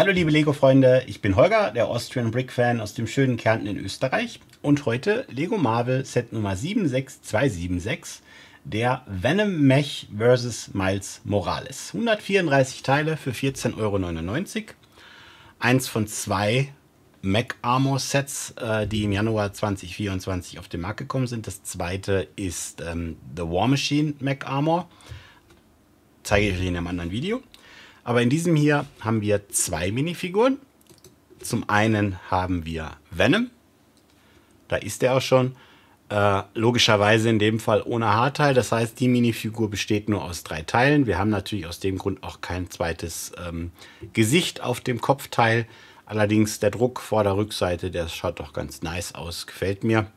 Hallo liebe Lego-Freunde, ich bin Holger, der Austrian Brick Fan aus dem schönen Kärnten in Österreich und heute Lego Marvel Set Nummer 76276, der Venom Mech vs. Miles Morales. 134 Teile für 14,99 €. Eins von zwei Mech Armor Sets, die im Januar 2024 auf den Markt gekommen sind. Das zweite ist The War Machine Mech Armor. Zeige ich euch in einem anderen Video. Aber in diesem hier haben wir zwei Minifiguren. Zum einen haben wir Venom. Da ist er auch schon. Logischerweise in dem Fall ohne Haarteil. Das heißt, die Minifigur besteht nur aus 3 Teilen. Wir haben natürlich aus dem Grund auch kein zweites Gesicht auf dem Kopfteil. Allerdings der Druck vor der Rückseite, der schaut doch ganz nice aus. Gefällt mir.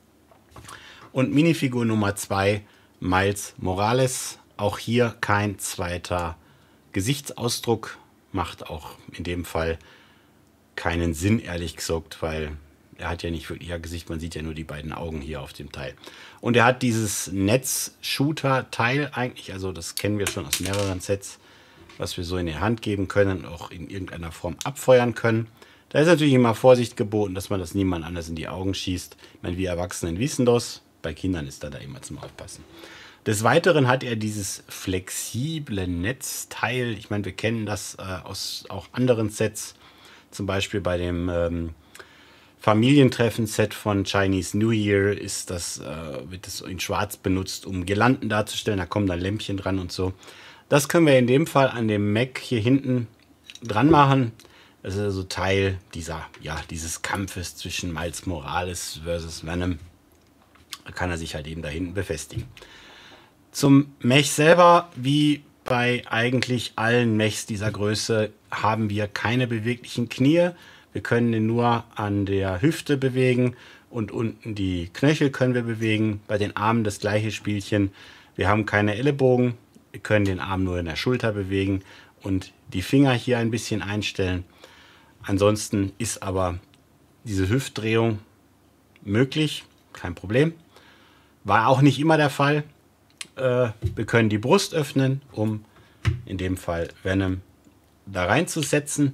Und Minifigur Nummer 2, Miles Morales. Auch hier kein zweiter Gesichtsausdruck, macht auch in dem Fall keinen Sinn, ehrlich gesagt, weil er hat ja nicht wirklich ein Gesicht, man sieht ja nur die beiden Augen hier auf dem Teil. Und er hat dieses Netz-Shooter-Teil eigentlich, also das kennen wir schon aus mehreren Sets, was wir so in die Hand geben können und auch in irgendeiner Form abfeuern können. Da ist natürlich immer Vorsicht geboten, dass man das niemand anders in die Augen schießt. Ich meine, wir Erwachsenen wissen das, bei Kindern ist da immer zum Aufpassen. Des Weiteren hat er dieses flexible Netzteil. Ich meine, wir kennen das aus auch anderen Sets. Zum Beispiel bei dem Familientreffen-Set von Chinese New Year wird das in schwarz benutzt, um Girlanden darzustellen. Da kommen dann Lämpchen dran und so. Das können wir in dem Fall an dem Mech hier hinten dran machen. Das ist also Teil dieses Kampfes zwischen Miles Morales versus Venom. Da kann er sich halt eben da hinten befestigen. Zum Mech selber, wie bei eigentlich allen Mechs dieser Größe, haben wir keine beweglichen Knie. Wir können ihn nur an der Hüfte bewegen und unten die Knöchel können wir bewegen. Bei den Armen das gleiche Spielchen. Wir haben keine Ellenbogen. Wir können den Arm nur in der Schulter bewegen und die Finger hier ein bisschen einstellen. Ansonsten ist aber diese Hüftdrehung möglich, kein Problem. War auch nicht immer der Fall. Wir können die Brust öffnen, um in dem Fall Venom da reinzusetzen.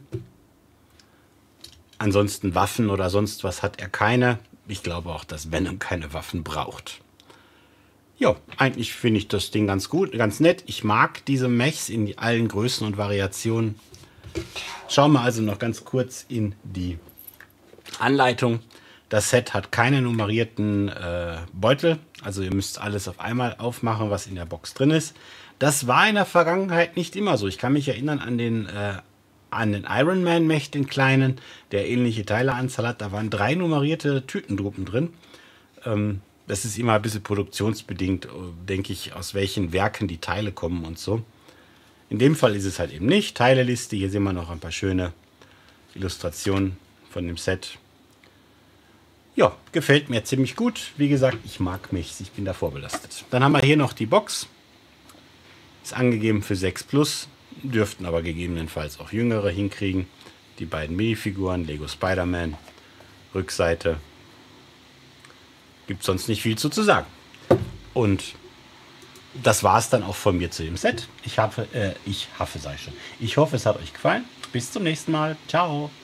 Ansonsten Waffen oder sonst was hat er keine. Ich glaube auch, dass Venom keine Waffen braucht. Ja, eigentlich finde ich das Ding ganz gut, ganz nett. Ich mag diese Mechs in allen Größen und Variationen. Schauen wir also noch ganz kurz in die Anleitung. Das Set hat keine nummerierten Beutel, also ihr müsst alles auf einmal aufmachen, was in der Box drin ist. Das war in der Vergangenheit nicht immer so. Ich kann mich erinnern an den Iron Man Mech, den kleinen, der ähnliche Teileanzahl hat. Da waren 3 nummerierte Tütendruppen drin. Das ist immer ein bisschen produktionsbedingt, denke ich, aus welchen Werken die Teile kommen und so. In dem Fall ist es halt eben nicht. Teileliste, hier sehen wir noch ein paar schöne Illustrationen von dem Set. Ja, gefällt mir ziemlich gut. Wie gesagt, ich mag Mechs, ich bin da vorbelastet. Dann haben wir hier noch die Box. Ist angegeben für 6+, dürften aber gegebenenfalls auch Jüngere hinkriegen. Die beiden Minifiguren, Lego Spider-Man, Rückseite. Gibt sonst nicht viel zu sagen. Und das war es dann auch von mir zu dem Set. Ich hoffe, es hat euch gefallen. Bis zum nächsten Mal. Ciao.